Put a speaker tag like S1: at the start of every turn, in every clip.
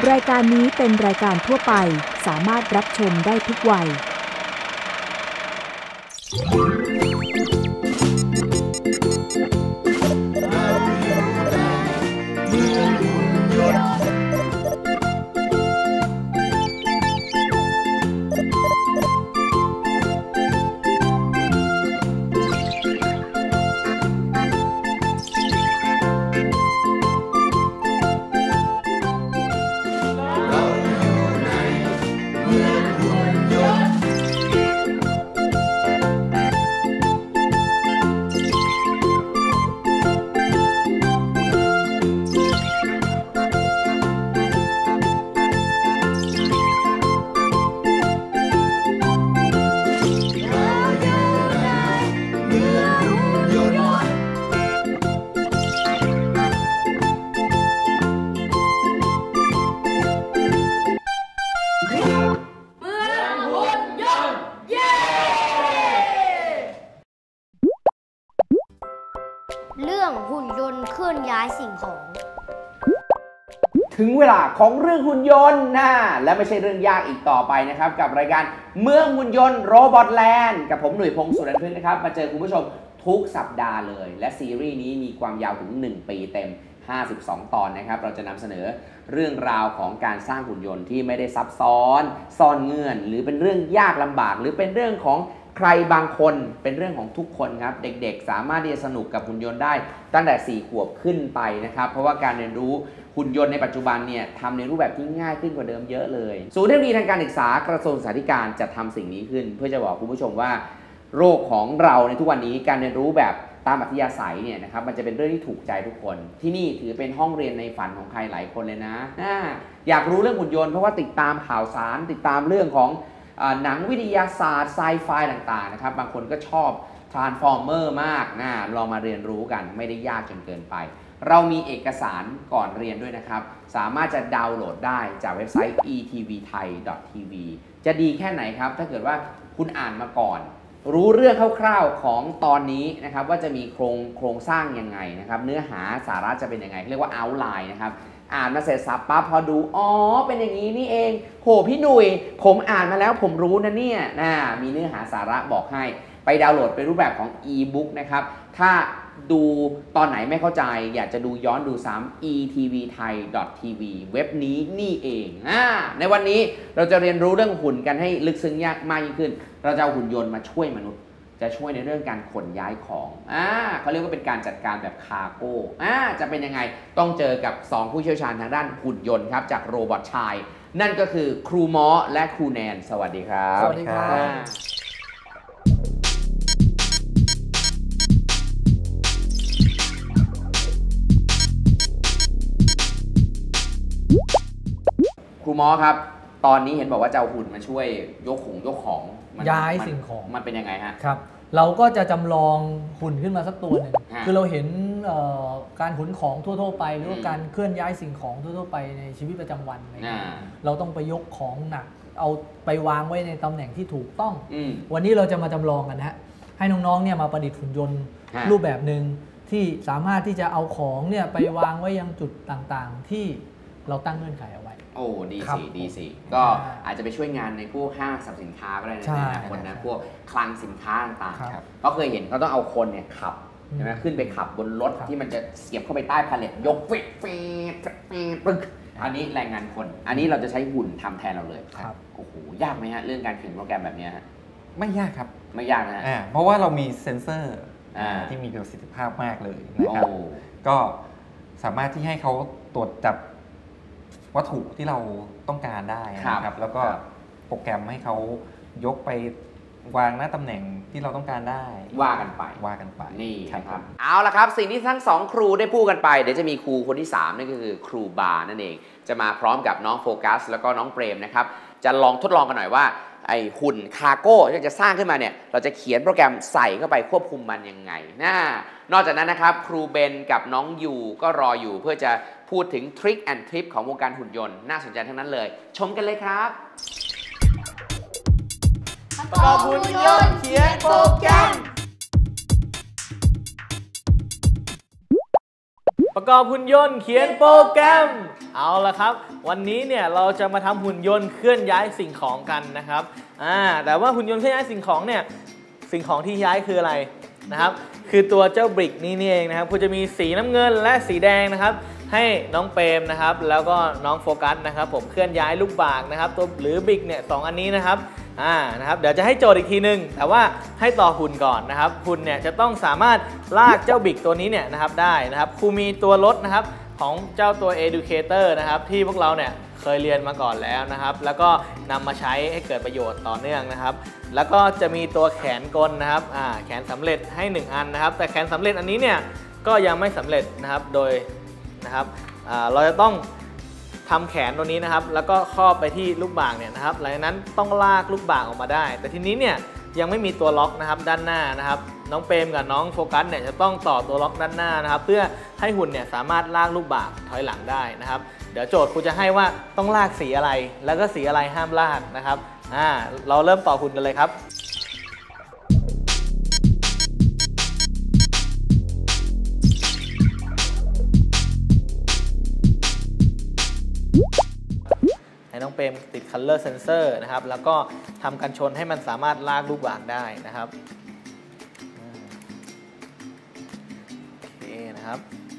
S1: รายการนี้เป็นรายการทั่วไปสามารถรับชมได้ทุกวัย
S2: เรื่องหุ่นยนต์เคลื่อนย้ายสิ่งของ
S3: ถึงเวลาของเรื่องหุ่นยนต์นะและไม่ใช่เรื่องยากอีกต่อไปนะครับกับรายการเมืองหุ่นยนต์โรบอทแลนด์กับผมหนุ่ยพงศ์สุรันพึ่งนะครับมาเจอคุณผู้ชมทุกสัปดาห์เลยและซีรีส์นี้มีความยาวถึง1 ปีเต็ม52 ตอนนะครับเราจะนำเสนอเรื่องราวของการสร้างหุ่นยนต์ที่ไม่ได้ซับซ้อนซ่อนเงื่อนหรือเป็นเรื่องยากลำบากหรือเป็นเรื่องของใครบางคนเป็นเรื่องของทุกคนครับเด็กๆสามารถที่จะสนุกกับหุ่นยนต์ได้ตั้งแต่4 ขวบขึ้นไปนะครับเพราะว่าการเรียนรู้หุ่นยนต์ในปัจจุบันเนี่ยทำในรูปแบบที่ง่ายขึ้นกว่าเดิมเยอะเลยศูนย์เทคโนโลยีทางการศึกษากระทรวงศึกษาธิการจะทำสิ่งนี้ขึ้นเพื่อจะบอกคุณผู้ชมว่าโลกของเราในทุกวันนี้การเรียนรู้แบบตามอัธยาศัยเนี่ยนะครับมันจะเป็นเรื่องที่ถูกใจทุกคนที่นี่ถือเป็นห้องเรียนในฝันของใครหลายคนเลยนะอยากรู้เรื่องหุ่นยนต์เพราะว่าติดตามข่าวสารติดตามเรื่องของหนังวิทยาศาสตร์ไซไฟต่างๆนะครับบางคนก็ชอบ Transformer มากลองมาเรียนรู้กันไม่ได้ยากจนเกินไปเรามีเอกสารก่อนเรียนด้วยนะครับสามารถจะดาวน์โหลดได้จากเว็บไซต์ etvthai.tv จะดีแค่ไหนครับถ้าเกิดว่าคุณอ่านมาก่อนรู้เรื่องคร่าวๆของตอนนี้นะครับว่าจะมีโครงสร้างยังไงนะครับเนื้อหาสาระจะเป็นยังไงเรียกว่า outline นะครับอ่านมาเสร็จสับปั๊บพอดูอ๋อเป็นอย่างนี้นี่เองโหพี่หนุ่ยผมอ่านมาแล้วผมรู้นะเนี่ยมีเนื้อหาสาระบอกให้ไปดาวน์โหลดเป็นรูปแบบของ e-book นะครับถ้าดูตอนไหนไม่เข้าใจอยากจะดูย้อนดูซ้ำ etvthai.tv เว็บนี้นี่เองในวันนี้เราจะเรียนรู้เรื่องหุ่นกันให้ลึกซึ้งยากมากยิ่งขึ้นเราจะเอาหุ่นยนต์มาช่วยมนุษย์จะช่วยในเรื่องการขนย้ายของเขาเรียกว่าเป็นการจัดการแบบคาร์โก้จะเป็นยังไงต้องเจอกับ2ผู้เชี่ยวชาญทางด้านหุ่นยนต์ครับจากโรบอทชายนั่นก็คือครูมอและครูแนนสวัสดีครับ
S4: สวัสดีครับ
S3: ครูมอครับตอนนี้เห็นบอกว่าจะเอาหุ่นมาช่วยยกของ
S4: ย้ายสิ่งของ
S3: มันเป็นยังไงฮะ
S4: ครับเราก็จะจำลองหุ่นขึ้นมาสักตัวหนึ่งคือเราเห็นการขนของทั่วๆไปหรือว่าการเคลื่อนย้ายสิ่งของทั่วๆไปในชีวิตประจำวันเราต้องไปยกของหนักเอาไปวางไว้ในตำแหน่งที่ถูกต้องวันนี้เราจะมาจำลองกันนะฮะให้น้องๆเนี่ยมาประดิษฐ์หุ่นยนต์รูปแบบหนึ่งที่สามารถที่จะเอาของเนี่ยไปวางไว้ยังจุดต่างๆที่เราตั้งเงื่อนไขเอาไว้
S3: โอ้ดีสิก็อาจจะไปช่วยงานในพวกห้างสรรพสินค้าก็ได้นะคนนะพวกคลังสินค้าต่างๆเพราะเคยเห็นเขาต้องเอาคนเนี่ยขับใช่ไหมขึ้นไปขับบนรถที่มันจะเสียบเข้าไปใต้พาเลทยกฟิปึ๊กอันนี้แรงงานคนอันนี้เราจะใช้หุ่นทำแทนเราเลยโอ้โหยากไหมฮะเรื่องการเขียนโปรแกรมแบบนี้ฮะ
S5: ไม่ยากครับ
S3: ไม่ยากนะ
S5: เพราะว่าเรามีเซ็นเซอร์ที่มีประสิทธิภาพมากเลยนะครับก็สามารถที่ให้เขาตรวจจับวัตถุที่เราต้องการได้นะครับแล้วก็โปรแกรมให้เขายกไปวางหน้าตำแหน่งที่เราต้องการได้
S3: ว่ากันไปนี่ครับเอาละครับสิ่งที่ทั้ง2ครูได้พูดกันไปเดี๋ยวจะมีครูคนที่3นั่นก็คือครูบานั่นเองจะมาพร้อมกับน้องโฟกัสแล้วก็น้องเปรมนะครับจะลองทดลองกันหน่อยว่าไอหุ่นคาร์โก้ที่จะสร้างขึ้นมาเนี่ยเราจะเขียนโปรแกรมใส่เข้าไปควบคุมมันยังไงนอกจากนั้นนะครับครูเบนกับน้องยูก็รออยู่เพื่อจะพูดถึงทริคแอนด์ทริปของวงการหุ่นยนต์น่าสนใจทั้งนั้นเลยชมกันเลยครับ
S6: ประกอบหุ่นยนต์เขียนโปรแกรมประกอบหุ่นยนต์เขียนโปรแกรมเอาละครับวันนี้เนี่ยเราจะมาทำหุ่นยนต์เคลื่อนย้ายสิ่งของกันนะครับแต่ว่าหุ่นยนต์เคลื่อนย้ายสิ่งของเนี่ยสิ่งของที่ย้ายคืออะไรนะครับคือตัวเจ้าบริกนี่เองนะครับคุณจะมีสีน้ำเงินและสีแดงนะครับให้น้องเปรมนะครับแล้วก็น้องโฟกัสนะครับผมเคลื่อนย้ายลูกบากนะครับตัวหรือบริกเนี่ย2อันนี้นะครับนะครับเดี๋ยวจะให้โจทย์อีกทีนึงแต่ว่าให้ต่อหุ่นก่อนนะครับหุ่นเนี่ยจะต้องสามารถลากเจ้าบริกตัวนี้เนี่ยนะครับได้นะครับครูมีตัวรถนะครับของเจ้าตัว Educator นะครับที่พวกเราเนี่ยเคยเรียนมาก่อนแล้วนะครับแล้วก็นำมาใช้ให้เกิดประโยชน์ต่อเนื่องนะครับแล้วก็จะมีตัวแขนกลนะครับแขนสำเร็จให้1อันนะครับแต่แขนสำเร็จอันนี้เนี่ยก็ยังไม่สำเร็จนะครับโดยนะครับเราจะต้องทำแขนตัวนี้นะครับแล้วก็ครอบไปที่ลูกบากเนี่ยนะครับหลังจากนั้นต้องลากลูกบากออกมาได้แต่ทีนี้เนี่ยยังไม่มีตัวล็อกนะครับด้านหน้านะครับน้องเปรมกับน้องโฟกัสเนี่ยจะต้องต่อตัวล็อกด้านหน้านะครับเพื่อให้หุ่นเนี่ยสามารถลากลูกบากถอยหลังได้นะครับเดี๋ยวโจทย์ครูจะให้ว่าต้องลากสีอะไรแล้วก็สีอะไรห้ามลากนะครับเราเริ่มต่อหุ่นกันเลยครับให้น้องเปรมติด Color Sensor นะครับแล้วก็ทำกันชนให้มันสามารถลากลูกบากได้นะครับโอเคนะครับ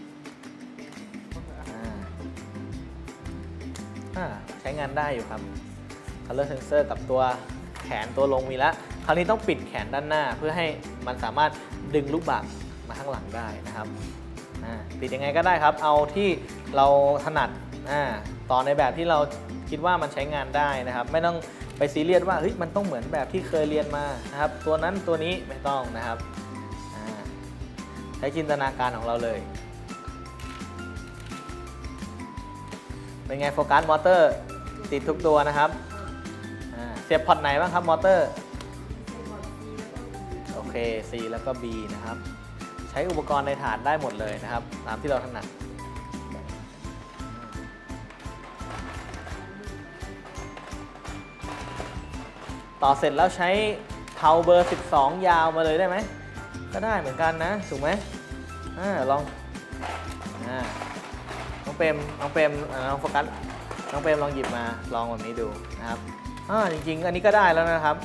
S6: ใช้งานได้อยู่ครับ Color Sensor กับตัวแขนตัวลงมีแล้วคราวนี้ต้องปิดแขนด้านหน้าเพื่อให้มันสามารถดึงลูกบากมาข้างหลังได้นะครับปิดยังไงก็ได้ครับเอาที่เราถนัดต่อในแบบที่เราคิดว่ามันใช้งานได้นะครับไม่ต้องไปซีเรียสว่าเฮ้ยมันต้องเหมือนแบบที่เคยเรียนมานะครับตัวนั้นตัวนี้ไม่ต้องนะครับใช้จินตนาการของเราเลยเป็นไงโฟกัสมอเตอร์ติดทุกตัวนะครับเสียบพอร์ตไหนบ้างครับมอเตอร์โอเค C แล้วก็ B นะครับใช้อุปกรณ์ในถาดได้หมดเลยนะครับตามที่เราถนัดต่อเสร็จแล้วใช้เทาเบอร์12ยาวมาเลยได้ไหมก็ได้เหมือนกันนะถูกไหมลองน้องเปรมน้องโฟกัสน้องเปรมลองหยิบมาลองแบบนี้ดูนะครับจริงๆอันนี้ก็ได้แล้วนะครับ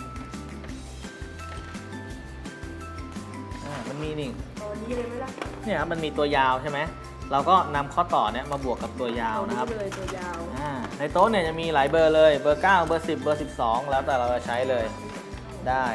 S6: มันมีนี่เนี่ยมันมีตัวยาวใช่ไหมเราก็นำข้อต่อเนี่ยมาบวกกับตัวยาวนะครับในโต๊ะเนี่ยจะมีหลายเบอร์เลยเบอร์9เบอร์10เบอร์12แล้วแต่เราจะใช้เลยได้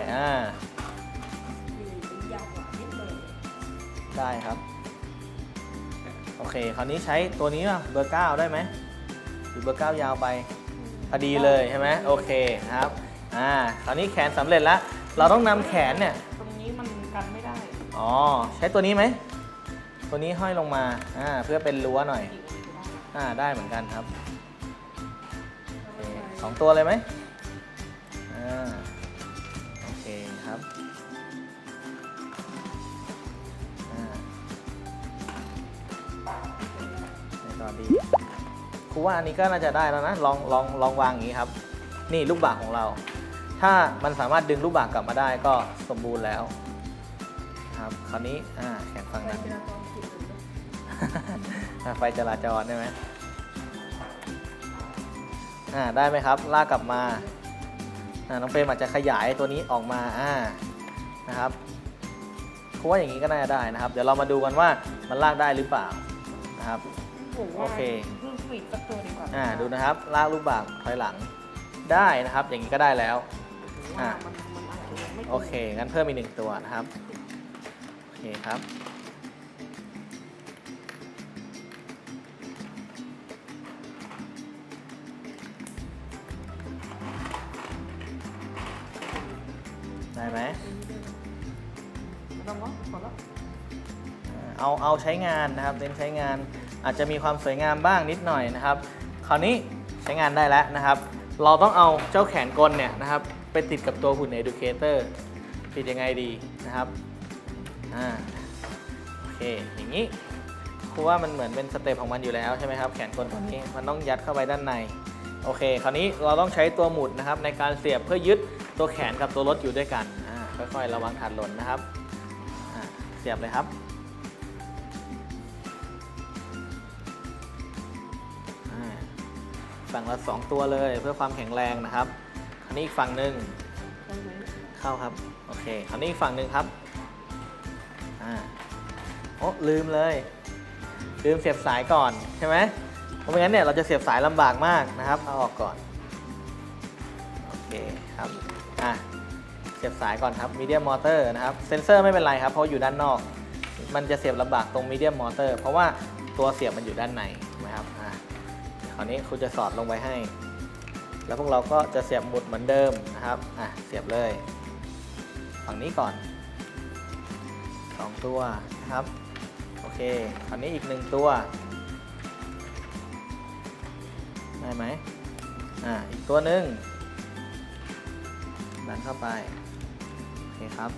S6: ได้ครับโอเคคราวนี้ใช้ตัวนี้เบอร์9ได้ไหมหรือเบอร์9ยาวไปพอดีเลยใช่ไหมโอเคครับคราวนี้แขนสำเร็จแล้วเราต้องนำแขนเนี่ย
S7: ตรงนี้มันกันไม่ได้
S6: ใช้ตัวนี้ไหมตัวนี้ห้อยลงมาเพื่อเป็นรั้วหน่อยได้เหมือนกันครับ2ตัวเลยไหมโอเคครับต่อดีครูว่าอันนี้ก็น่าจะได้แล้วนะลองวางอย่างนี้ครับนี่ลูกบากของเราถ้ามันสามารถดึงลูกบากกลับมาได้ก็สมบูรณ์แล้วครับคราวนี้แขนฝั่งนั้นไฟจราจรได้ไหมได้ไหมครับลากกลับมาน้องเปรมอาจจะขยายตัวนี้ออกมานะครับเพราะว่าอย่างนี้ก็น่าจะได้นะครับเดี๋ยวเรามาดูกันว่ามันลากได้หรือเปล่านะครับโอเคดูนะครับลากลูกบากถอยหลังได้นะครับอย่างนี้ก็ได้แล้วโอเคงั้นเพิ่มอีก1ตัวนะครับโอเคครับได้ไหมเอาใช้งานนะครับเน้นใช้งานอาจจะมีความสวยงามบ้างนิดหน่อยนะครับคราวนี้ใช้งานได้แล้วนะครับเราต้องเอาเจ้าแขนกลเนี่ยนะครับไปติดกับตัวหุ่น Educator ติดยังไงดีนะครับโอเคอย่างนี้ครูว่ามันเหมือนเป็นสเต็ปของมันอยู่แล้วใช่ไหมครับแขนกลตัวนี้มันต้องยัดเข้าไปด้านในโอเคคราวนี้เราต้องใช้ตัวหมุดนะครับในการเสียบเพื่อยึดตัวแขนกับตัวรถอยู่ด้วยกันค่อยๆระวังถาดหล่นนะครับเสียบเลยครับฝั่งละ2ตัวเลยเพื่อความแข็งแรงนะครับคราวนี้อีกฝั่งหนึ่งเข้าครับโอเคคราวนี้อีกฝั่งหนึ่งครับโอ้ลืมเสียบสายก่อนใช่ไหมเพราะไม่งั้นเนี่ยเราจะเสียบสายลำบากมากนะครับเอาออกก่อนโอเคครับเสียบสายก่อนครับมีเดียมมอเตอร์นะครับเซนเซอร์ไม่เป็นไรครับเพราะอยู่ด้านนอกมันจะเสียบลำบากตรงมีเดียมมอเตอร์เพราะว่าตัวเสียบมันอยู่ด้านในนะครับคราวนี้ครูจะสอดลงไปให้แล้วพวกเราก็จะเสียบหมุดเหมือนเดิมนะครับเสียบเลยฝั่งนี้ก่อน2ตัวนะครับโอเคคราวนี้อีก1ตัวได้ไหมอีกตัวหนึ่งดันเข้าไปโอเคครับ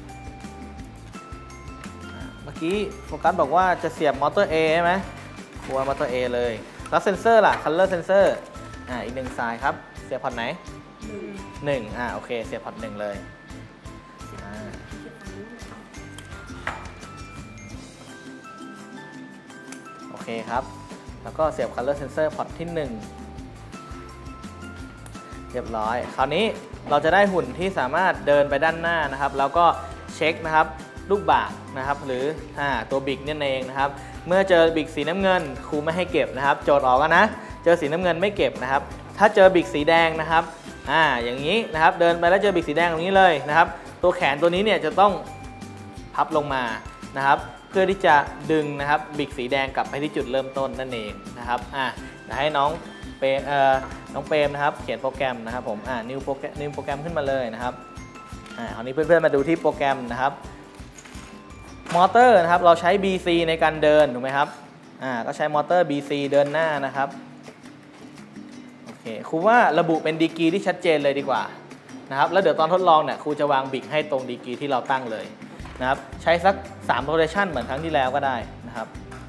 S6: เมื่อกี้โฟกัสบอกว่าจะเสียบมอเตอร์ A ใช่ไหมครัวมอเตอร์ A เลยแล้วเซนเซอร์ล่ะ Color Sensor อีก1สายครับเสียบพอร์ตไหน1โอเคเสียบพอร์ต1เลยโอเคครับแล้วก็เสียบ Color Sensor พอร์ตที่1เรียบร้อยคราวนี้เราจะได้หุ่นที่สามารถเดินไปด้านหน้านะครับแล้วก็เช็คนะครับลูกบากนะครับหรือตัวบิกนั่นเองนะครับเมื่อเจอบิกสีน้ำเงินครูไม่ให้เก็บนะครับโจทย์ออกแล้วนะเจอสีน้ำเงินไม่เก็บนะครับถ้าเจอบิกสีแดงนะครับอย่างนี้นะครับเดินไปแล้วเจอบิกสีแดงตรงนี้เลยนะครับตัวแขนตัวนี้เนี่ยจะต้องพับลงมานะครับเพื่อที่จะดึงนะครับบิกสีแดงกลับไปที่จุดเริ่มต้นนั่นเองนะครับเดี๋ยวให้น้องเปรมนะครับเขียนโปรแกรมนะครับผมนิวโปรแกรมขึ้นมาเลยนะครับคราวนี้เพื่อนๆมาดูที่โปรแกรมนะครับมอเตอร์นะครับเราใช้ BC ในการเดินถูกไหมครับก็ใช้มอเตอร์ BC เดินหน้านะครับโอเคครูว่าระบุเป็นดีกรีที่ชัดเจนเลยดีกว่านะครับแล้วเดี๋ยวตอนทดลองเนี่ยครูจะวางบิกให้ตรงดีกรีที่เราตั้งเลยนะครับใช้สัก3 rotation เหมือนครั้งที่แล้วก็ได้นะครับ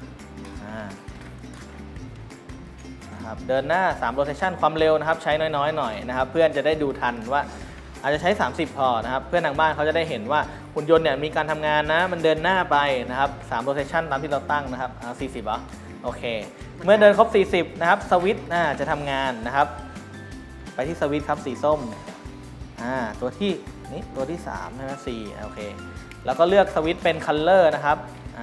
S6: เดินหน้า3 rotation ความเร็วนะครับใช้น้อยๆหน่อยนะครับเพื่อนจะได้ดูทันว่าอาจจะใช้30พอนะครับเพื่อนทางบ้านเขาจะได้เห็นว่าหุ่นยนต์เนี่ยมีการทำงานนะมันเดินหน้าไปนะครับ3 rotation ตามที่เราตั้งนะครับ40เหรอโอเคเมื่อเดินครบ40นะครับสวิตช์จะทำงานนะครับไปที่สวิตช์ครับสีส้มตัวที่นี่ตัวที่3ใช่ไหม4โอเคแล้วก็เลือกสวิตช์เป็น color นะครับ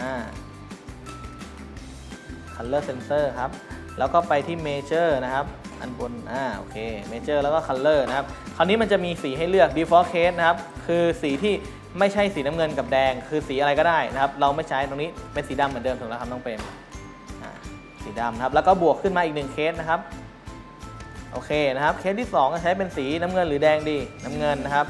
S6: color sensor ครับแล้วก็ไปที่ Major นะครับอันบนโอเค Major แล้วก็ Color นะครับคราวนี้มันจะมีสีให้เลือก Default Case นะครับคือสีที่ไม่ใช่สีน้ำเงินกับแดงคือสีอะไรก็ได้นะครับเราไม่ใช้ตรงนี้เป็นสีดำเหมือนเดิมถูกแล้วครับน้องเปรมสีดำนะครับแล้วก็บวกขึ้นมาอีก1เคสนะครับโอเคนะครับเคสที่2จะใช้เป็นสีน้ำเงินหรือแดงดีน้ำเงินนะครับ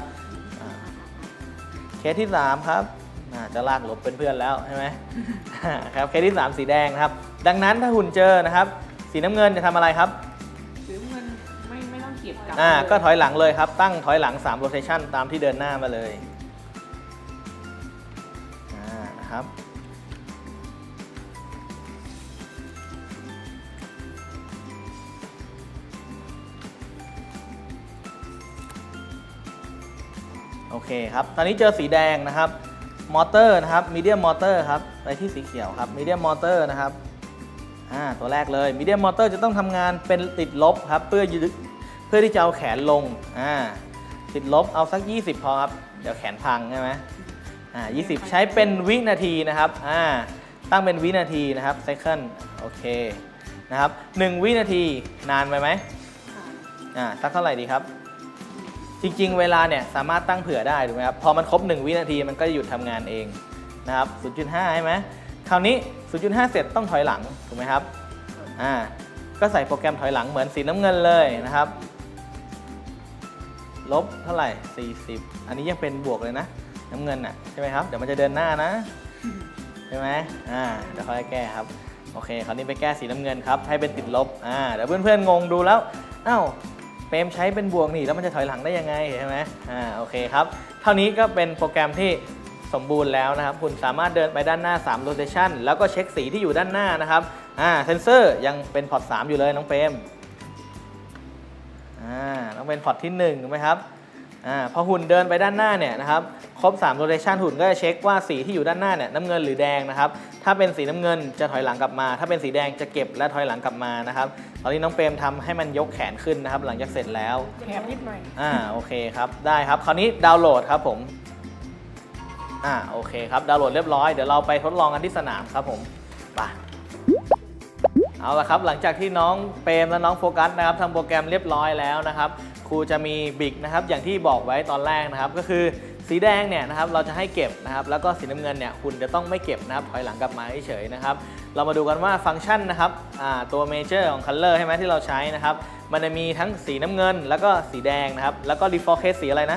S6: เคสที่3ครับจะลากหลบเพื่อนๆแล้วใช่ไหมครับเคสที่3สีแดงครับดังนั้นถ้าหุ่นเจอนะครับสีน้ำเงินจะทำอะไรครับ
S7: สีน้ำเงินไม่ต้องเก็บกลับ
S6: ก็ถอยหลังเลยครับตั้งถอยหลัง3 rotation ตามที่เดินหน้ามาเลยนะครับโอเคครับตอนนี้เจอสีแดงนะครับมอเตอร์นะครับมีเดียมมอเตอร์ครับไปที่สีเขียวครับมีเดียมมอเตอร์นะครับตัวแรกเลยมีเดียมมอเตอร์จะต้องทำงานเป็นติดลบครับเพื่อที่จะเอาแขนลงติดลบเอาสัก20พอครับเดี๋ยวแขนพังใช่ไหม20ใช้เป็นวินาทีนะครับตั้งเป็นวินาทีนะครับ second โอเคนะครับ1วินาทีนานไปไหมสักเท่าไหร่ดีครับจริงๆเวลาเนี่ยสามารถตั้งเผื่อได้ถูกไหมครับพอมันครบ1วินาทีมันก็จะหยุดทำงานเองนะครับ 0.5 ใช่ไหมคราวนี้ 0.5 เสร็จต้องถอยหลังถูกไหมครับก็ใส่โปรแกรมถอยหลังเหมือนสีน้ำเงินเลยนะครับลบเท่าไหร่40อันนี้ยังเป็นบวกเลยนะน้ำเงินใช่ไหมครับเดี๋ยวมันจะเดินหน้านะใช่ไหมเดี๋ยวค่อยแก้ครับโอเคคราวนี้ไปแก้สีน้ำเงินครับให้เป็นติดลบเดี๋ยวเพื่อนๆงงดูแล้วเปรมใช้เป็นบวกนี่แล้วมันจะถอยหลังได้ยังไงใช่ไหมโอเคครับเท่านี้ก็เป็นโปรแกรมที่สมบูรณ์แล้วนะครับคุณสามารถเดินไปด้านหน้า3 rotation แล้วก็เช็คสีที่อยู่ด้านหน้านะครับเซนเซอร์ยังเป็นพอร์ต3อยู่เลยน้องเปรมต้องเป็นพอร์ตที่1ถูกไหมครับพอหุ่นเดินไปด้านหน้าเนี่ยนะครับครบ3 rotation หุ่นก็จะเช็คว่าสีที่อยู่ด้านหน้าเนี่ยน้ำเงินหรือแดงนะครับถ้าเป็นสีน้ำเงินจะถอยหลังกลับมาถ้าเป็นสีแดงจะเก็บและถอยหลังกลับมานะครับตอนนี้น้องเปรมทำให้มันยกแขนขึ้นนะครับหลังจากเสร็จแล้ว
S7: แถมนิดหน่อย
S6: โอเคครับได้ครับคราวนี้ดาวน์โหลดครับผมโอเคครับดาวน์โหลดเรียบร้อยเดี๋ยวเราไปทดลองกันที่สนามครับผมไปเอาละครับหลังจากที่น้องเปรมและน้องโฟกัสนะครับทำโปรแกรมเรียบร้อยแล้วนะครับครูจะมีบิ๊กนะครับอย่างที่บอกไว้ตอนแรกนะครับก็คือสีแดงเนี่ยนะครับเราจะให้เก็บนะครับแล้วก็สีน้ำเงินเนี่ยคุณจะต้องไม่เก็บนะครับถอยหลังกลับมาเฉยๆนะครับเรามาดูกันว่าฟังก์ชันนะครับตัวเมเจอร์ของ Color ใช่ไหมที่เราใช้นะครับมันจะมีทั้งสีน้ำเงินแล้วก็สีแดงนะครับแล้วก็ Default Case สีอะไรนะ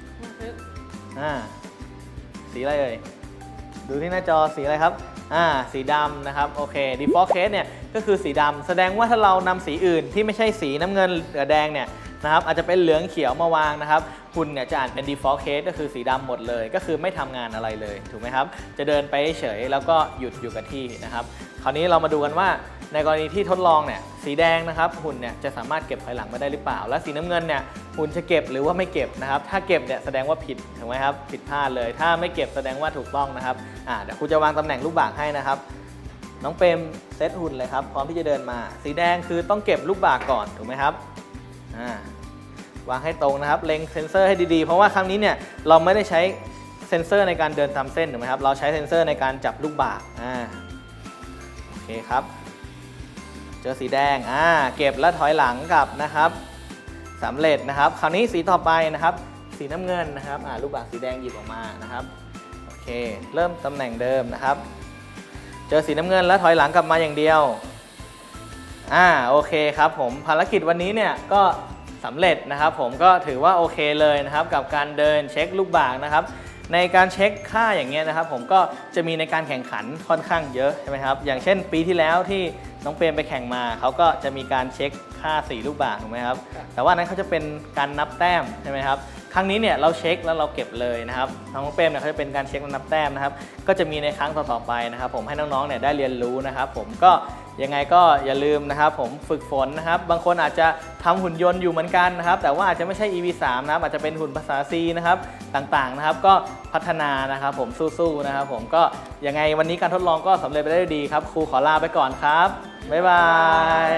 S6: สีอะไรเอ่ยดูที่หน้าจอสีอะไรครับสีดำนะครับโอเค Default Case เนี่ยก็คือสีดำแสดงว่าถ้าเรานำสีอื่นที่ไม่ใช่สีน้ำเงินหรือแดงเนี่ยนะครับอาจจะเป็นเหลืองเขียวมาวางนะครับหุ่นเนี่ยจะอ่านเป็น default case ก็คือสีดำหมดเลยก็คือไม่ทำงานอะไรเลยถูกไหมครับจะเดินไปเฉยแล้วก็หยุดอยู่กับที่นะครับคราวนี้เรามาดูกันว่าในกรณีที่ทดลองเนี่ยสีแดงนะครับหุ่นเนี่ยจะสามารถเก็บถอยหลังมาได้หรือเปล่าและสีน้ำเงินเนี่ยหุ่นจะเก็บหรือว่าไม่เก็บนะครับถ้าเก็บเนี่ยแสดงว่าผิดถูกไหมครับผิดพลาดเลยถ้าไม่เก็บแสดงว่าถูกต้องนะครับเดี๋ยวครูจะวางตำแหน่งลูกบากให้นะครับน้องเปรมเซตหุ่นเลยครับพร้อมที่จะเดินมาสีแดงคือต้องเก็บลูกบากก่อนถูกไหมครับวางให้ตรงนะครับเล็งเซนเซอร์ให้ดีๆเพราะว่าครั้งนี้เนี่ยเราไม่ได้ใช้เซ็นเซอร์ในการเดินตามเส้นถูกไหมครับเราใช้เซ็นเซอร์ในการจับลูกบากโอเคครับเจอสีแดงเก็บแล้วถอยหลังกลับนะครับสำเร็จนะครับคราวนี้สีต่อไปนะครับสีน้ำเงินนะครับลูกบากสีแดงหยิบออกมานะครับโอเคเริ่มตำแหน่งเดิมนะครับเจอสีน้ำเงินแล้วถอยหลังกลับมาอย่างเดียวโอเคครับผมภารกิจวันนี้เนี่ยก็สำเร็จนะครับผมก็ถือว่าโอเคเลยนะครับกับการเดินเช็คลูกบากนะครับในการเช็คค่าอย่างเงี้ยนะครับผมก็จะมีในการแข่งขันค่อนข้างเยอะใช่ไหมครับอย่างเช่นปีที่แล้วที่น้องเปรมไปแข่งมาเขาก็จะมีการเช็คค่าสีลูกบากถูกไหมครับแต่ว่านั้นเขาจะเป็นการนับแต้มใช่ไหมครับครั้งนี้เนี่ยเราเช็คแล้วเราเก็บเลยนะครับน้องเปรมเนี่ยเขาจะเป็นการเช็คและนับแต้มนะครับก็จะมีในครั้งต่อๆไปนะครับผมให้น้องๆเนี่ยได้เรียนรู้นะครับผมก็ยังไงก็อย่าลืมนะครับผมฝึกฝนนะครับบางคนอาจจะทำหุ่นยนต์อยู่เหมือนกันนะครับแต่ว่าอาจจะไม่ใช่ EV3 นะครับอาจจะเป็นหุ่นภาษา C นะครับต่างๆนะครับก็พัฒนานะครับผมสู้ๆนะครับผมก็ยังไงวันนี้การทดลองก็สำเร็จไปได้ดีครับครูขอลาไปก่อนครับบ๊ายบาย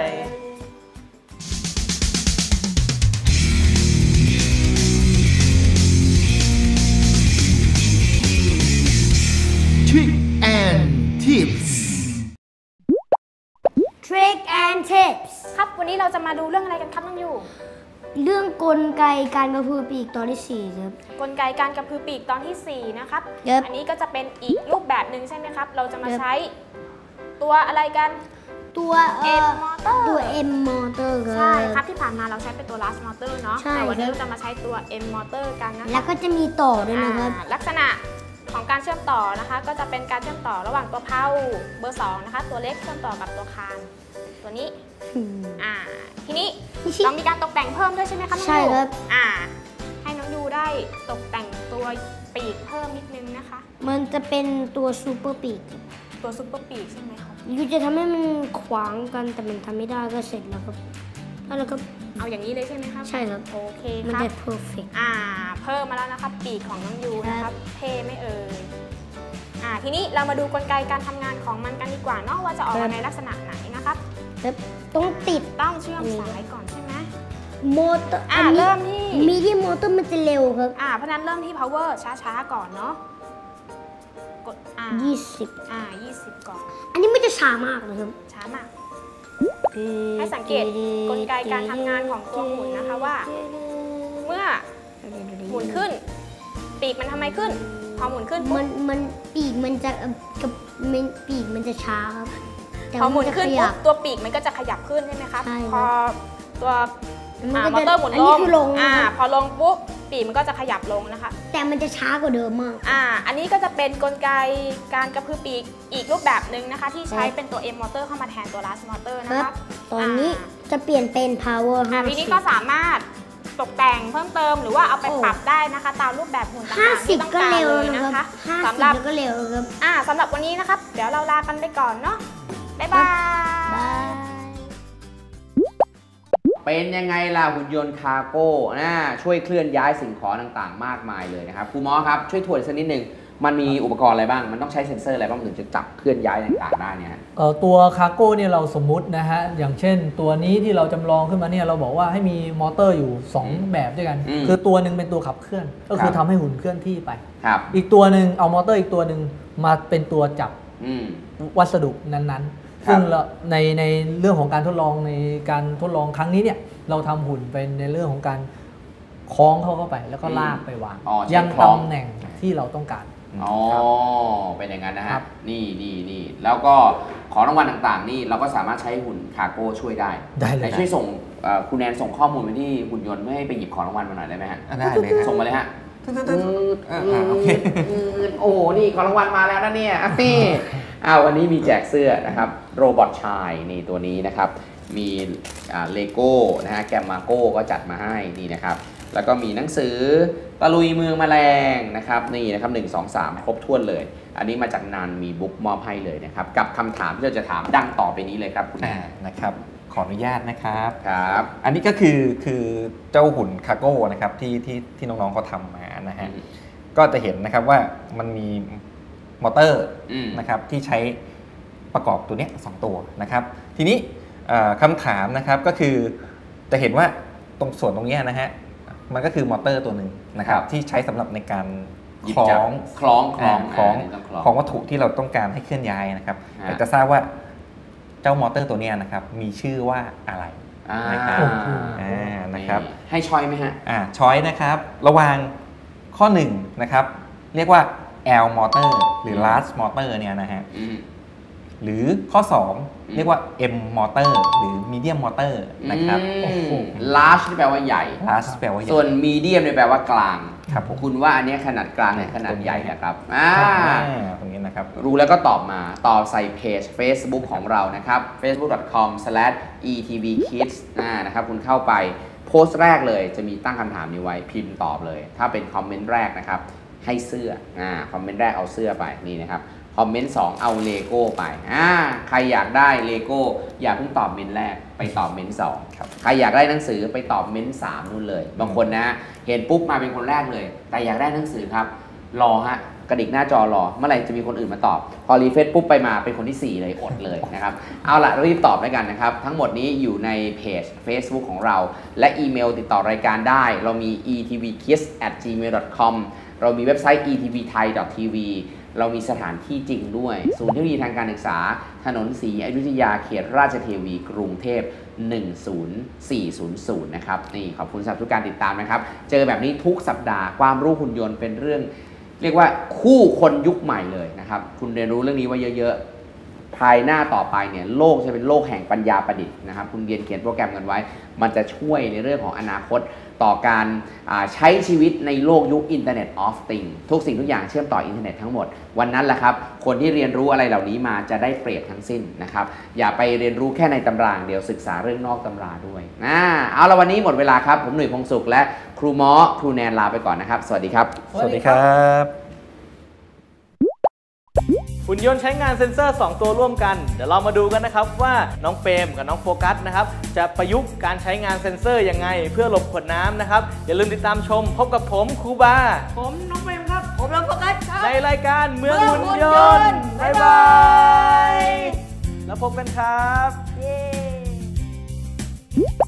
S8: Trick and Tips
S2: Trick and Tips
S9: ครับวันนี้เราจะมาดูเรื่องอะไรกันครับน้องยู
S2: เรื่องกลไกการกระพือปีกตอนที่4ครับ
S9: กลไกการกระพือปีกตอนที่4นะครับ อันนี้ก็จะเป็นอีกรูปแบบหนึ่งใช่ไหมครับเราจะมาใช้ตัวอะไรกัน
S2: ตัว
S9: M motor
S2: ตัว M motor
S9: ใช่ครับที่ผ่านมาเราใช้เป็นตัว Last motor เนาะแต่วันนี้เราจะมาใช้ตัว M motor กันนะคะ
S2: แล้วก็จะมีต่อด้วยนะครับ
S9: ลักษณะของการเชื่อมต่อนะคะก็จะเป็นการเชื่อมต่อระหว่างตัวเพาเบอร์2นะคะตัวเล็กเชื่อมต่อกับตัวคานตัวนี้ทีนี้เรามีการตกแต่งเพิ่มด้วยใช่ไหมคะน้องยู
S2: ใช่ครับ
S9: ให้น้องยูได้ตกแต่งตัวปีกเพิ่มนิดนึงนะคะ
S2: มันจะเป็นตัวซูเปอร์ปีก
S9: ตัวซูเปอร์ปีกใช่ไหมคะ
S2: ยูจะทำให้มันขวางกันแต่มันทำไม่ได้ก็เสร็จแล้วครับแล้วก็
S9: เอาอย่างนี้เลยใช่ไหมครับ
S2: ใช่ครับ
S9: โอเค
S2: ครับมันจะเพอร์เฟกต์
S9: เพิ่มมาแล้วนะครับปีกของน้องยูนะครับเท่ไม่เอ่ยทีนี้เรามาดูกลไกการทำงานของมันกันดีกว่าเนาะว่าจะออกมาในลักษณะไหนนะครับ
S2: ต้องติด
S9: ต้องเชื่อมสายก่อนใช่ไหม
S2: มอเตอร์
S9: เริ่มที่
S2: มีที่มอเตอร์มันจะเร็วครับ
S9: เพราะนั้นเริ่มที่ power ช้าๆก่อนเนาะกด20ก่อน
S2: อันนี้ไม่จะช้ามากเลยครับ
S9: ช้ามากให้สังเกตกลไกการทำงานของตัวหุ่นนะคะว่าเมื่อหมุนขึ้นปีกมันทำไมขึ้นพอหมุนขึ้น
S2: มันปีกมันจะกับปีกมันจะช้าครับ
S9: พอหมุนขึ้นปุ๊บตัวปีกมันก็จะขยับขึ้นใช่ไหมครับพอตัวมอเตอร์หมุนลงพอลงปุ๊บปีกมันก็จะขยับลงนะคะ
S2: แต่มันจะช้ากว่าเดิมมาก
S9: อันนี้ก็จะเป็นกลไกการกระพือปีกอีกรูปแบบหนึ่งนะคะที่ใช้เป็นตัว M motor เข้ามาแทนตัว Last motor นะคะ
S2: ตอนนี้จะเปลี่ยนเป็น power
S9: ทีนี้ก็สามารถตกแต่งเพิ่มเติมหรือว่าเอาไปปรับได้นะคะตามรูปแบบหุ่นต่างๆที่ต้องการเลยนะคะ
S2: สำหรับก็เร็วครับ
S9: สำหรับวันนี้นะครับเดี๋ยวเราลากันไปก่อนเนาะบ๊ายบาย
S3: เป็นยังไงล่ะหุ่นยนต์คาร์โก้ช่วยเคลื่อนย้ายสิ่งของต่างๆมากมายเลยนะครับครูหมอครับช่วยทวนสักนิดนึงมันมีอุปกรณ์อะไรบ้างมันต้องใช้เซ็นเซอร์อะไรบ้างถึงจะจับเคลื่อนย้ายต่างๆได้เนี่ย
S4: ตัวคาร์โก้เนี่ยเราสมมุตินะฮะอย่างเช่นตัวนี้ที่เราจำลองขึ้นมาเนี่ยเราบอกว่าให้มีมอเตอร์อยู่2แบบด้วยกันคือตัวหนึ่งเป็นตัวขับเคลื่อนก็คือทำให้หุ่นเคลื่อนที่ไปอีกตัวหนึ่งเอามอเตอร์อีกตัวหนึ่งมาเป็นตัวจับวัสดุนั้นๆซึ่งในเรื่องของการทดลองในการทดลองครั้งนี้เนี่ยเราทำหุ่นเป็นในเรื่องของการคล้องเข้าไปแล้วก็ลากไปวางยังตำแหน่งที่เราต้องการ
S3: เป็นอย่างนั้นนะฮะนี่แล้วก็ของรางวัลต่างๆนี่เราก็สามารถใช้หุ่นคาร์โก้ช่วยได้เลยช่วยส่งคุณแนนส่งข้อมูลไปที่หุ่นยนต์ไม่ให้ไปหยิบของรางวัลมาหน่อยได้ไหมฮะ
S5: ได้เลย
S3: ส่งมาเลยฮะโอ้นี่ของรางวัลมาแล้วนะเนี่ยนี่วันนี้มีแจกเสื้อนะครับโรบอทชายนี่ตัวนี้นะครับมีเลโก้นะฮะแกมมาโก้ก็จัดมาให้นี่นะครับแล้วก็มีหนังสือตะลุยเมืองแมลงนะครับนี่นะครับ1 2 3ครบถ้วนเลยอันนี้มาจากนานมีบุ๊กมอบให้เลยนะครับกับคำถามที่เราจะถามดังต่อไปนี้เลยครับคุณ
S5: นะครับขออนุญาตนะครับอันนี้ก็คือเจ้าหุ่นคาร์โก้นะครับที่น้องๆเขาทำมานะฮะก็จะเห็นนะครับว่ามันมีมอเตอร์นะครับที่ใช้ประกอบตัวนี้2ตัวนะครับทีนี้คำถามนะครับก็คือจะเห็นว่าตรงส่วนตรงนี้นะฮะมันก็คือมอเตอร์ตัวหนึ่งนะครับที่ใช้สำหรับในการคล้องวัตถุที่เราต้องการให้เคลื่อนย้ายนะครับอยากจะทราบว่าเจ้ามอเตอร์ตัวนี้นะครับมีชื่อว่าอะไรนะครับ
S3: ให้ช้อยไหมฮะ
S5: ช้อยนะครับระหว่างข้อ1นะครับเรียกว่า L motor หรือ large motor เนี่ยนะฮะหรือข้อ2เรียกว่า M motor หรือ medium motor นะครับ
S3: large ที่แปลว่าใหญ่
S5: large แปลว่าใหญ่
S3: ส่วน medium นี่แปลว่ากลางคุณว่าอันนี้ขนาดกลางหรือขนาดใหญ่นะครับ
S5: ตรงนี้นะครับ
S3: รู้แล้วก็ตอบมาตอบใส่เพจ Facebook ของเรานะครับ facebook.com/etvkids นะครับคุณเข้าไปโพสต์แรกเลยจะมีตั้งคำถามนี้ไว้พิมพ์ตอบเลยถ้าเป็นคอมเมนต์แรกนะครับให้เสื้อคอมเมนต์แรกเอาเสื้อไปนี่นะครับคอมเมนต์2เอาเลโก้ไปใครอยากได้เลโก้อย่าเพิ่งตอบเมนต์แรกไปตอบเมนต์2ใครอยากได้หนังสือไปตอบเมนต์3นู่นเลยบางคนนะเห็นปุ๊บมาเป็นคนแรกเลยแต่อยากได้หนังสือครับรอฮะกระดิกหน้าจอรอเมื่อไหร่จะมีคนอื่นมาตอบพอรีเฟซปุ๊บไปมาเป็นคนที่4เลยอดเลยนะครับเอาล่ะรีบตอบแล้วกันนะครับทั้งหมดนี้อยู่ในเพจ Facebook ของเราและอีเมลติดต่อรายการได้เรามี etvkids@gmail.com เรามีเว็บไซต์ etvthai.tv เรามีสถานที่จริงด้วยศูนย์เทคโนโลยีทางการศึกษาถนนศรีอยุธยาเขตราชเทวีกรุงเทพ10400นะครับนี่ขอบคุณสำหรับทุกการติดตามนะครับเจอแบบนี้ทุกสัปดาห์ความรู้หุ่นยนต์เป็นเรื่องเรียกว่าคู่คนยุคใหม่เลยนะครับคุณเรียนรู้เรื่องนี้ไว้เยอะๆภายหน้าต่อไปเนี่ยโลกจะเป็นโลกแห่งปัญญาประดิษฐ์นะครับคุณเขียนโปรแกรมกันไว้มันจะช่วยในเรื่องของอนาคตต่อการใช้ชีวิตในโลกยุค Internet of Things ทุกสิ่งทุกอย่างเชื่อมต่ออินเทอร์เน็ตทั้งหมดวันนั้นแหละครับคนที่เรียนรู้อะไรเหล่านี้มาจะได้เปรียบทั้งสิ้นนะครับอย่าไปเรียนรู้แค่ในตำราเดียวศึกษาเรื่องนอกตำราด้วยเอาละวันนี้หมดเวลาครับผมหนุ่ยพงษ์สุขและครูม้อครูแนนลาไปก่อนนะครับสวัสดีครับ
S5: สวัสดีครับ
S6: หุ่นยนต์ใช้งานเซ็นเซอร์2ตัวร่วมกันเดี๋ยวเรามาดูกันนะครับว่าน้องเปรมกับน้องโฟกัสนะครับจะประยุกต์การใช้งานเซ็นเซอร์ยังไงเพื่อหลบขวดน้ำนะครับอย่าลืมติดตามชมพบกับผมครูบา
S7: ผมน้องเปรมครับ
S9: ผมน้องโฟกัสครับ
S6: ในรายการเมืองหุ่นยนต์บ๊ายบาย แล้วพบกันครับ
S9: เย้